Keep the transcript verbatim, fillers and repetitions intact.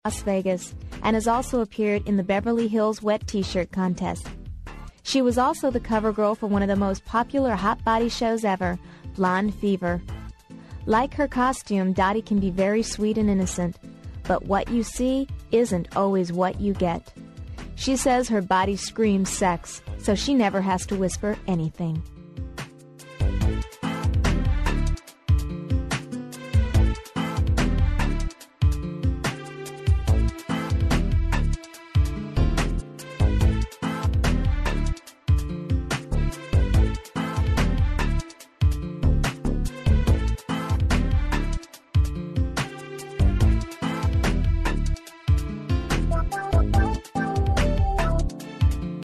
Las Vegas and has also appeared in the Beverly Hills Wet T-shirt contest. She was also the cover girl for one of the most popular hot body shows ever, Blonde Fever. Like her costume, Dottie can be very sweet and innocent, but what you see isn't always what you get. She says her body screams sex, so she never has to whisper anything.